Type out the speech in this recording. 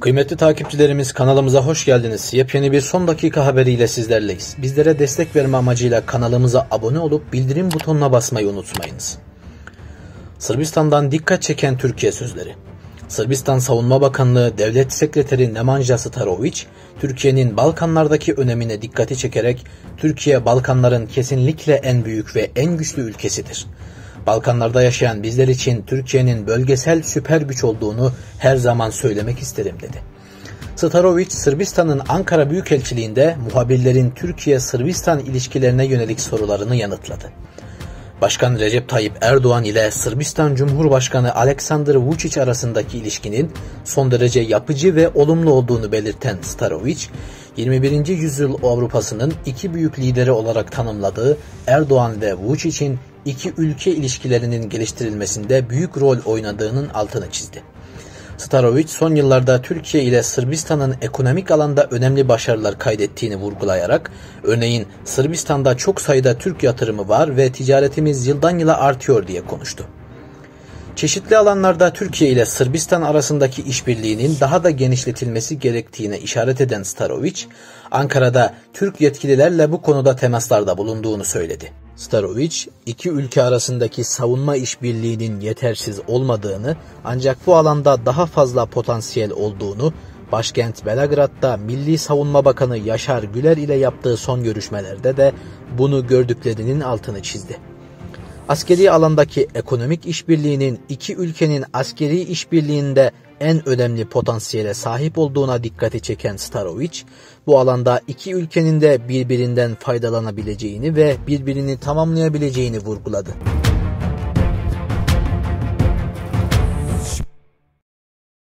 Kıymetli takipçilerimiz, kanalımıza hoş geldiniz. Yepyeni bir son dakika haberiyle sizlerleyiz. Bizlere destek verme amacıyla kanalımıza abone olup bildirim butonuna basmayı unutmayınız. Sırbistan'dan dikkat çeken Türkiye sözleri. Sırbistan Savunma Bakanlığı Devlet Sekreteri Nemanja Starović, Türkiye'nin Balkanlardaki önemine dikkati çekerek, Türkiye Balkanların kesinlikle en büyük ve en güçlü ülkesidir. Balkanlarda yaşayan bizler için Türkiye'nin bölgesel süper güç olduğunu her zaman söylemek isterim dedi. Starović, Sırbistan'ın Ankara Büyükelçiliğinde muhabirlerin Türkiye-Sırbistan ilişkilerine yönelik sorularını yanıtladı. Başkan Recep Tayyip Erdoğan ile Sırbistan Cumhurbaşkanı Aleksandar Vučić arasındaki ilişkinin son derece yapıcı ve olumlu olduğunu belirten Starović, 21. yüzyıl Avrupa'sının iki büyük lideri olarak tanımladığı Erdoğan ve Vučić'in iki ülke ilişkilerinin geliştirilmesinde büyük rol oynadığının altını çizdi. Starović, son yıllarda Türkiye ile Sırbistan'ın ekonomik alanda önemli başarılar kaydettiğini vurgulayarak, örneğin Sırbistan'da çok sayıda Türk yatırımı var ve ticaretimiz yıldan yıla artıyor diye konuştu. Çeşitli alanlarda Türkiye ile Sırbistan arasındaki işbirliğinin daha da genişletilmesi gerektiğine işaret eden Starović, Ankara'da Türk yetkililerle bu konuda temaslarda bulunduğunu söyledi. Starović, iki ülke arasındaki savunma işbirliğinin yetersiz olmadığını, ancak bu alanda daha fazla potansiyel olduğunu, başkent Belgrad'da Milli Savunma Bakanı Yaşar Güler ile yaptığı son görüşmelerde de bunu gördüklerinin altını çizdi. Askeri alandaki ekonomik işbirliğinin iki ülkenin askeri işbirliğinde en önemli potansiyele sahip olduğuna dikkati çeken Starović, bu alanda iki ülkenin de birbirinden faydalanabileceğini ve birbirini tamamlayabileceğini vurguladı.